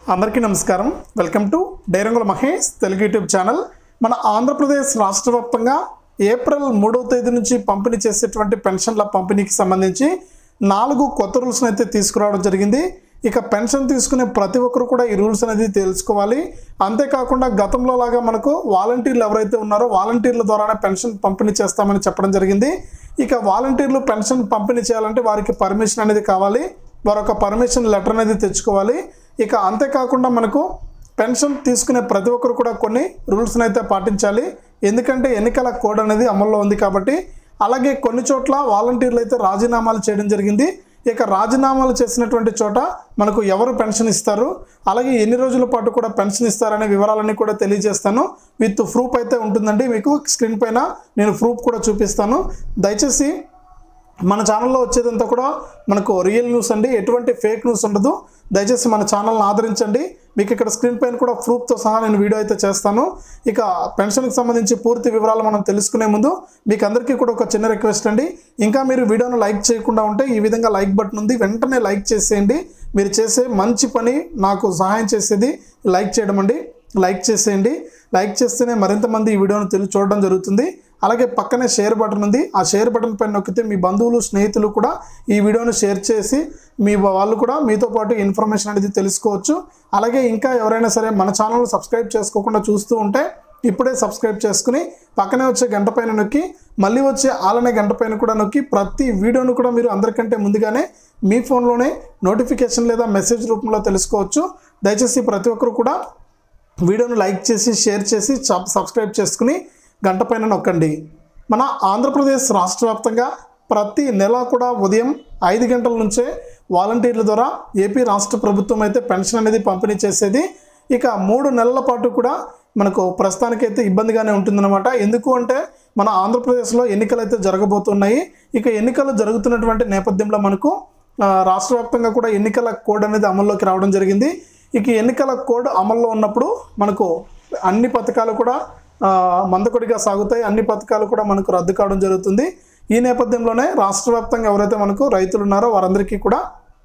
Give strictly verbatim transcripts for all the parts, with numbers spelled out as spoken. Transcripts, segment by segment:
అందరికీ నమస్కారం. Welcome to డైరంగుల మహేష్ తెలుగు యూట్యూబ్ ఛానల్. మన ఆంధ్రప్రదేశ్ రాష్ట్ర వ్యాప్తంగా ఏప్రిల్ మూడవ తేదీ నుంచి పంపిణీ చేసేటువంటి పెన్షన్ల పంపిణీకి సంబంధించి నాలుగు కొత్త రూల్స్ని అయితే తీసుకురావడం జరిగింది. ఇక పెన్షన్ తీసుకునే ప్రతి ఒక్కరు కూడా ఈ రూల్స్ అనేది తెలుసుకోవాలి. అంతేకాకుండా గతంలో లాగా మనకు వాలంటీర్లు ఎవరైతే ఉన్నారో వాలంటీర్ల ద్వారానే పెన్షన్ పంపిణీ చేస్తామని చెప్పడం జరిగింది. ఇక వాలంటీర్లు పెన్షన్ పంపిణీ చేయాలంటే వారికి పర్మిషన్ అనేది కావాలి, వారొక పర్మిషన్ లెటర్ అనేది తెచ్చుకోవాలి. ఇక అంతేకాకుండా మనకు పెన్షన్ తీసుకునే ప్రతి ఒక్కరు కూడా కొన్ని రూల్స్ని అయితే పాటించాలి. ఎందుకంటే ఎన్నికల కోడ్ అనేది అమల్లో ఉంది కాబట్టి. అలాగే కొన్ని చోట్ల వాలంటీర్లు అయితే రాజీనామాలు చేయడం జరిగింది. ఇక రాజీనామాలు చేసినటువంటి చోట మనకు ఎవరు పెన్షన్ ఇస్తారు, అలాగే ఎన్ని రోజుల పాటు కూడా పెన్షన్ ఇస్తారనే వివరాలన్నీ కూడా తెలియజేస్తాను. విత్ ప్రూఫ్ అయితే ఉంటుందండి. మీకు స్క్రీన్ పైన నేను ప్రూఫ్ కూడా చూపిస్తాను. దయచేసి మన ఛానల్లో వచ్చేదంతా కూడా మనకు రియల్ న్యూస్ అండి, ఎటువంటి ఫేక్ న్యూస్ ఉండదు. దయచేసి మన ఛానల్ని ఆదరించండి. మీకు ఇక్కడ స్క్రీన్ పైన కూడా ప్రూఫ్తో సహా నేను వీడియో అయితే చేస్తాను. ఇక పెన్షన్కి సంబంధించి పూర్తి వివరాలు మనం తెలుసుకునే ముందు మీకు అందరికీ కూడా ఒక చిన్న రిక్వెస్ట్ అండి. ఇంకా మీరు వీడియోను లైక్ చేయకుండా ఉంటే ఈ విధంగా లైక్ బటన్ ఉంది, వెంటనే లైక్ చేసేయండి. మీరు చేసే మంచి పని నాకు సహాయం చేసేది లైక్ చేయడం అండి. లైక్ చేసేయండి. లైక్ చేస్తేనే మరింత మంది ఈ వీడియోను తెలి చూడడం జరుగుతుంది. అలాగే పక్కనే షేర్ బటన్ ఉంది, ఆ షేర్ బటన్ పైన నొక్కితే మీ బంధువులు స్నేహితులు కూడా ఈ వీడియోను షేర్ చేసి మీ వాళ్ళు కూడా మీతో పాటు ఇన్ఫర్మేషన్ అనేది తెలుసుకోవచ్చు. అలాగే ఇంకా ఎవరైనా సరే మన ఛానల్ సబ్స్క్రైబ్ చేసుకోకుండా చూస్తూ ఉంటే ఇప్పుడే సబ్స్క్రైబ్ చేసుకుని పక్కనే వచ్చే గంట పైన నొక్కి మళ్ళీ వచ్చే ఆలనే గంట పైన కూడా నొక్కి ప్రతి వీడియోను కూడా మీరు అందరికంటే ముందుగానే మీ ఫోన్లోనే నోటిఫికేషన్ లేదా మెసేజ్ రూపంలో తెలుసుకోవచ్చు. దయచేసి ప్రతి ఒక్కరు కూడా వీడియోను లైక్ చేసి షేర్ చేసి సబ్స్క్రైబ్ చేసుకుని గంట పైన నొక్కండి. మన ఆంధ్రప్రదేశ్ రాష్ట్ర వ్యాప్తంగా ప్రతి నెల కూడా ఉదయం ఐదు గంటల నుంచే వాలంటీర్ల ద్వారా ఏపీ రాష్ట్ర ప్రభుత్వం అయితే పెన్షన్ అనేది పంపిణీ చేసేది. ఇక మూడు నెలల పాటు కూడా మనకు ప్రస్తుతానికైతే ఇబ్బందిగానే ఉంటుందన్నమాట. ఎందుకు అంటే మన ఆంధ్రప్రదేశ్లో ఎన్నికలు అయితే జరగబోతున్నాయి. ఇక ఎన్నికలు జరుగుతున్నటువంటి నేపథ్యంలో మనకు రాష్ట్ర వ్యాప్తంగా కూడా ఎన్నికల కోడ్ అనేది అమల్లోకి రావడం జరిగింది. ఇక ఎన్నికల కోడ్ అమల్లో ఉన్నప్పుడు మనకు అన్ని పథకాలు కూడా మందకొడిగా సాగుతాయి, అన్ని పథకాలు కూడా మనకు రద్దు కావడం జరుగుతుంది. ఈ నేపథ్యంలోనే రాష్ట్ర వ్యాప్తంగా ఎవరైతే మనకు రైతులు ఉన్నారో వారందరికీ కూడా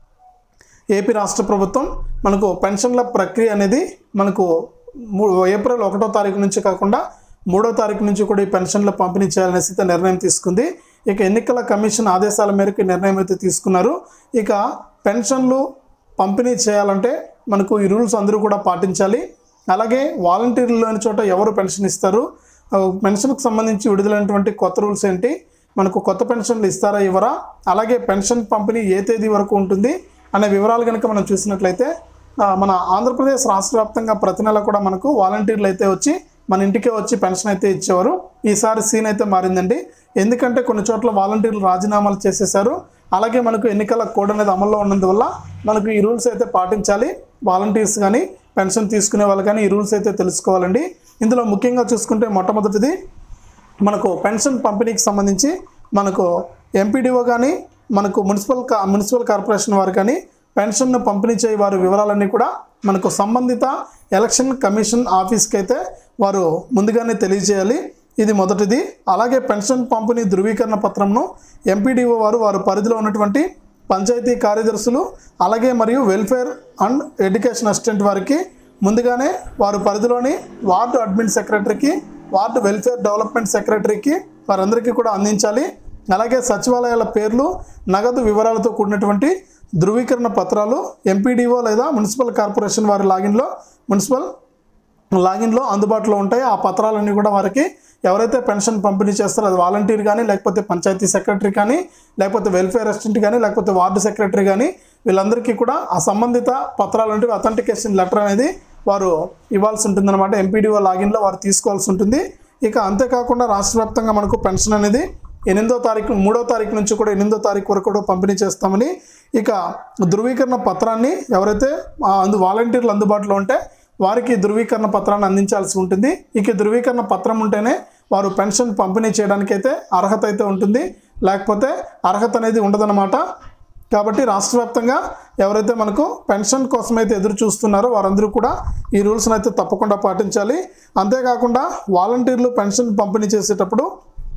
ఏపీ రాష్ట్ర ప్రభుత్వం మనకు పెన్షన్ల ప్రక్రియ అనేది మనకు ఏప్రిల్ ఒకటో తారీఖు నుంచి కాకుండా మూడో తారీఖు నుంచి కూడా ఈ పెన్షన్ల పంపిణీ చేయాలనేసి అయితే నిర్ణయం తీసుకుంది. ఇక ఎన్నికల కమిషన్ ఆదేశాల మేరకు నిర్ణయం అయితే తీసుకున్నారు. ఇక పెన్షన్లు పంపిణీ చేయాలంటే మనకు ఈ రూల్స్ అందరూ కూడా పాటించాలి. అలాగే వాలంటీర్లు లేని చోట ఎవరు పెన్షన్ ఇస్తారు, పెన్షన్కి సంబంధించి విడుదలైనటువంటి కొత్త రూల్స్ ఏంటి, మనకు కొత్త పెన్షన్లు ఇస్తారా ఇవ్వరా, అలాగే పెన్షన్ పంపిణీ ఏ తేదీ వరకు ఉంటుంది అనే వివరాలు కనుక మనం చూసినట్లయితే మన ఆంధ్రప్రదేశ్ రాష్ట్ర వ్యాప్తంగా ప్రతి నెల కూడా మనకు వాలంటీర్లు అయితే వచ్చి మన ఇంటికే వచ్చి పెన్షన్ అయితే ఇచ్చేవారు. ఈసారి సీన్ అయితే మారిందండి. ఎందుకంటే కొన్ని చోట్ల వాలంటీర్లు రాజీనామాలు చేసేశారు. అలాగే మనకు ఎన్నికల కోడ్ అనేది అమల్లో ఉన్నందువల్ల మనకు ఈ రూల్స్ అయితే పాటించాలి. వాలంటీర్స్ కానీ పెన్షన్ తీసుకునే వాళ్ళు కానీ ఈ రూల్స్ అయితే తెలుసుకోవాలండి. ఇందులో ముఖ్యంగా చూసుకుంటే మొట్టమొదటిది మనకు పెన్షన్ పంపిణీకి సంబంధించి మనకు ఎంపీడీఓ కానీ మనకు మున్సిపల్ మున్సిపల్ కార్పొరేషన్ వారు కానీ పెన్షన్ను పంపిణీ చేయ వారి వివరాలన్నీ కూడా మనకు సంబంధిత ఎలక్షన్ కమిషన్ ఆఫీస్కి అయితే వారు ముందుగానే తెలియజేయాలి. ఇది మొదటిది. అలాగే పెన్షన్ పంపిణీ ధృవీకరణ పత్రంను ఎంపీడీఓ వారు వారి పరిధిలో ఉన్నటువంటి పంచాయతీ కార్యదర్శులు అలాగే మరియు వెల్ఫేర్ అండ్ ఎడ్యుకేషన్ అసిస్టెంట్ వారికి ముందుగానే వారి పరిధిలోని వార్డు అడ్మిన్ సెక్రటరీకి, వార్డు వెల్ఫేర్ డెవలప్మెంట్ సెక్రటరీకి వారందరికీ కూడా అందించాలి. అలాగే సచివాలయాల పేర్లు నగదు వివరాలతో కూడినటువంటి ధృవీకరణ పత్రాలు ఎంపీడీఓ లేదా మున్సిపల్ కార్పొరేషన్ వారి లాగిన్లో మున్సిపల్ లాగిన్లో అందుబాటులో ఉంటాయి. ఆ పత్రాలన్నీ కూడా వారికి ఎవరైతే పెన్షన్ పంపిణీ చేస్తారో అది వాలంటీర్ కానీ లేకపోతే పంచాయతీ సెక్రటరీ కానీ లేకపోతే వెల్ఫేర్ అసిస్టెంట్ కానీ లేకపోతే వార్డు సెక్రటరీ కానీ వీళ్ళందరికీ కూడా ఆ సంబంధిత పత్రాలు అంటే అథెంటికేషన్ లెటర్ అనేది వారు ఇవ్వాల్సి ఉంటుందన్నమాట. ఎంపీడీఓ లాగిన్లో వారు తీసుకోవాల్సి ఉంటుంది. ఇక అంతేకాకుండా రాష్ట్ర వ్యాప్తంగా మనకు పెన్షన్ అనేది ఎనిమిదో తారీఖు మూడో తారీఖు నుంచి కూడా ఎనిమిదో తారీఖు వరకు కూడా పంపిణీ చేస్తామని. ఇక ధృవీకరణ పత్రాన్ని ఎవరైతే అందు వాలంటీర్లు అందుబాటులో ఉంటే వారికి ధృవీకరణ పత్రాన్ని అందించాల్సి ఉంటుంది. ఇక ధృవీకరణ పత్రం ఉంటేనే వారు పెన్షన్ పంపిణీ చేయడానికి అయితే అర్హత అయితే ఉంటుంది, లేకపోతే అర్హత అనేది ఉండదన్నమాట. కాబట్టి రాష్ట్ర వ్యాప్తంగా ఎవరైతే మనకు పెన్షన్ కోసం అయితే ఎదురు చూస్తున్నారో వారందరూ కూడా ఈ రూల్స్ని అయితే తప్పకుండా పాటించాలి. అంతేకాకుండా వాలంటీర్లు పెన్షన్ పంపిణీ చేసేటప్పుడు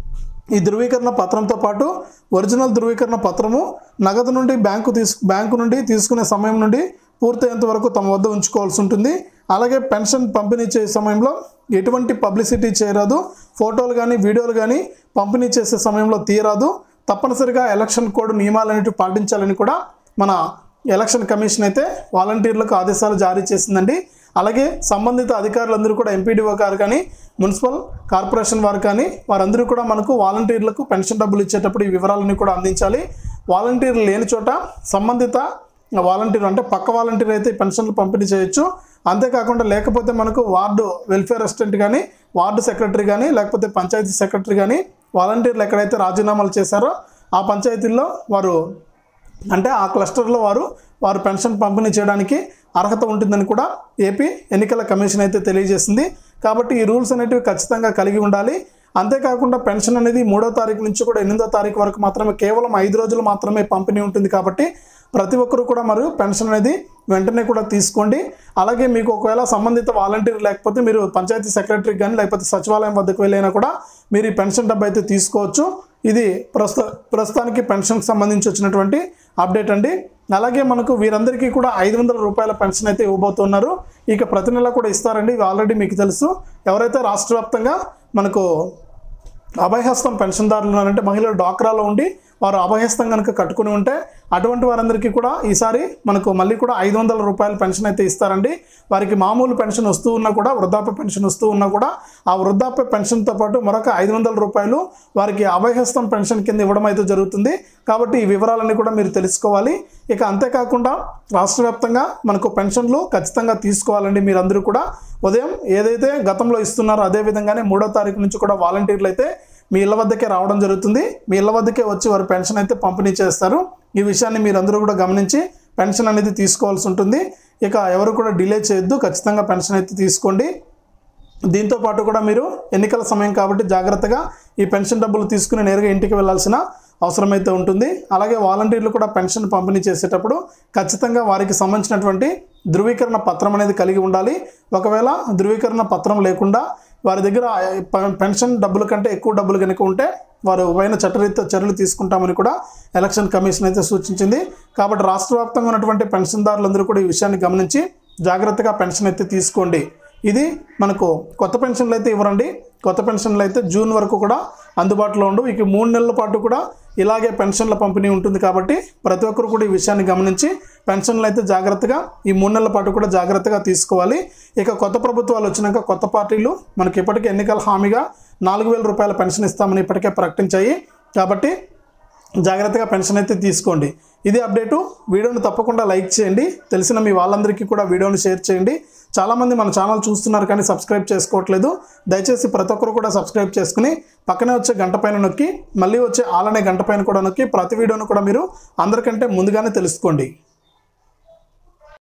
ఈ ధృవీకరణ పత్రంతో పాటు ఒరిజినల్ ధృవీకరణ పత్రము నగదు నుండి బ్యాంకు తీసు బ్యాంకు నుండి తీసుకునే సమయం నుండి పూర్తయ్యేంత వరకు తమ వద్ద ఉంచుకోవాల్సి ఉంటుంది. అలాగే పెన్షన్ పంపిణీ చేసే సమయంలో ఎటువంటి పబ్లిసిటీ చేయరాదు, ఫోటోలు కానీ వీడియోలు కానీ పంపిణీ చేసే సమయంలో తీయరాదు. తప్పనిసరిగా ఎలక్షన్ కోడ్ నియమాలన్నిటి పాటించాలని కూడా మన ఎలక్షన్ కమిషన్ అయితే వాలంటీర్లకు ఆదేశాలు జారీ చేసిందండి. అలాగే సంబంధిత అధికారులందరూ కూడా ఎంపీడీఓ గారు కానీ మున్సిపల్ కార్పొరేషన్ వారు కానీ వారందరూ కూడా మనకు వాలంటీర్లకు పెన్షన్ డబ్బులు ఇచ్చేటప్పుడు ఈ వివరాలన్నీ కూడా అందించాలి. వాలంటీర్లు లేని చోట సంబంధిత వాలంటీర్ అంటే పక్క వాలంటీర్ అయితే పెన్షన్లు పంపిణీ చేయొచ్చు. అంతేకాకుండా లేకపోతే మనకు వార్డు వెల్ఫేర్ అసిస్టెంట్ కానీ వార్డు సెక్రటరీ కానీ లేకపోతే పంచాయతీ సెక్రటరీ కానీ వాలంటీర్లు ఎక్కడైతే రాజీనామాలు చేశారో ఆ పంచాయతీల్లో వారు అంటే ఆ క్లస్టర్లో వారు వారు పెన్షన్ పంపిణీ చేయడానికి అర్హత ఉంటుందని కూడా ఏపీ ఎన్నికల కమిషన్ అయితే తెలియజేసింది. కాబట్టి ఈ రూల్స్ అనేటివి ఖచ్చితంగా కలిగి ఉండాలి. అంతేకాకుండా పెన్షన్ అనేది మూడో తారీఖు నుంచి కూడా ఎనిమిదో తారీఖు వరకు మాత్రమే కేవలం ఐదు రోజులు మాత్రమే పంపిణీ ఉంటుంది. కాబట్టి ప్రతి ఒక్కరు కూడా మరి పెన్షన్ అనేది వెంటనే కూడా తీసుకోండి. అలాగే మీకు ఒకవేళ సంబంధిత వాలంటీర్ లేకపోతే మీరు పంచాయతీ సెక్రటరీకి కానీ లేకపోతే సచివాలయం వద్దకు వెళ్ళైనా కూడా మీరు ఈ పెన్షన్ డబ్బు అయితే తీసుకోవచ్చు. ఇది ప్రస్తుత ప్రస్తుతానికి పెన్షన్కి సంబంధించి వచ్చినటువంటి అప్డేట్ అండి. అలాగే మనకు వీరందరికీ కూడా ఐదు వందల రూపాయల పెన్షన్ అయితే ఇవ్వబోతున్నారు. ఇక ప్రతి నెల కూడా ఇస్తారండి. ఇవి ఆల్రెడీ మీకు తెలుసు. ఎవరైతే రాష్ట్ర వ్యాప్తంగా మనకు అభయహస్తం పెన్షన్దారులు ఉన్నారంటే మహిళలు డ్వాక్రాలో ఉండి వారు అభయహస్తం కనుక కట్టుకుని ఉంటే అటువంటి వారందరికీ కూడా ఈసారి మనకు మళ్ళీ కూడా ఐదు వందల రూపాయల పెన్షన్ అయితే ఇస్తారండి. వారికి మామూలు పెన్షన్ వస్తూ ఉన్నా కూడా వృద్ధాప్య పెన్షన్ వస్తూ ఉన్నా కూడా ఆ వృద్ధాప్య పెన్షన్తో పాటు మరొక ఐదు వందల రూపాయలు వారికి అభయహస్తం పెన్షన్ కింద ఇవ్వడం అయితే జరుగుతుంది. కాబట్టి ఈ వివరాలన్నీ కూడా మీరు తెలుసుకోవాలి. ఇక అంతేకాకుండా రాష్ట్ర వ్యాప్తంగా మనకు పెన్షన్లు ఖచ్చితంగా తీసుకోవాలండి. మీరందరూ కూడా ఉదయం ఏదైతే గతంలో ఇస్తున్నారో అదే విధంగానే మూడో తారీఖు నుంచి కూడా వాలంటీర్లు అయితే మీ ఇళ్ళ వద్దకే రావడం జరుగుతుంది. మీ ఇళ్ళ వద్దకే వచ్చి వారు పెన్షన్ అయితే పంపిణీ చేస్తారు. ఈ విషయాన్ని మీరందరూ కూడా గమనించి పెన్షన్ అనేది తీసుకోవాల్సి ఉంటుంది. ఇక ఎవరు కూడా డిలే చేయొద్దు, ఖచ్చితంగా పెన్షన్ అయితే తీసుకోండి. దీంతో పాటు కూడా మీరు ఎన్నికల సమయం కాబట్టి జాగ్రత్తగా ఈ పెన్షన్ డబ్బులు తీసుకుని నేరుగా ఇంటికి వెళ్ళాల్సిన అవసరం అయితే ఉంటుంది. అలాగే వాలంటీర్లు కూడా పెన్షన్ పంపిణీ చేసేటప్పుడు ఖచ్చితంగా వారికి సంబంధించినటువంటి ధృవీకరణ పత్రం అనేది కలిగి ఉండాలి. ఒకవేళ ధృవీకరణ పత్రం లేకుండా వారి దగ్గర పెన్షన్ డబ్బుల కంటే ఎక్కువ డబ్బులు కనుక ఉంటే వారు పైన చట్టరీత్యా చర్యలు తీసుకుంటామని కూడా ఎలక్షన్ కమిషన్ అయితే సూచించింది. కాబట్టి రాష్ట్ర వ్యాప్తంగా ఉన్నటువంటి పెన్షన్దారులందరూ కూడా ఈ విషయాన్ని గమనించి జాగ్రత్తగా పెన్షన్ అయితే తీసుకోండి. ఇది మనకు కొత్త పెన్షన్లు అయితే ఇవ్వరండి. కొత్త పెన్షన్లు అయితే జూన్ వరకు కూడా అందుబాటులో ఉండు. ఇక మూడు నెలల పాటు కూడా ఇలాగే పెన్షన్ల పంపిణీ ఉంటుంది. కాబట్టి ప్రతి ఒక్కరు కూడా ఈ విషయాన్ని గమనించి పెన్షన్లు అయితే జాగ్రత్తగా ఈ మూడు నెలల పాటు కూడా జాగ్రత్తగా తీసుకోవాలి. ఇక కొత్త ప్రభుత్వాలు వచ్చినాక కొత్త పార్టీలు మనకి ఇప్పటికే ఎన్నికల హామీగా నాలుగు వేల రూపాయల పెన్షన్ ఇస్తామని ఇప్పటికే ప్రకటించాయి. కాబట్టి జాగ్రత్తగా పెన్షన్ అయితే తీసుకోండి. ఇది అప్డేటు. వీడియోని తప్పకుండా లైక్ చేయండి. తెలిసిన మీ వాళ్ళందరికీ కూడా వీడియోని షేర్ చేయండి. చాలామంది మన ఛానల్ చూస్తున్నారు కానీ సబ్స్క్రైబ్ చేసుకోవట్లేదు. దయచేసి ప్రతి ఒక్కరు కూడా సబ్స్క్రైబ్ చేసుకుని పక్కనే వచ్చే గంట పైన నొక్కి మళ్ళీ వచ్చే ఆలనే గంట పైన కూడా నొక్కి ప్రతి వీడియోను కూడా మీరు అందరికంటే ముందుగానే తెలుసుకోండి.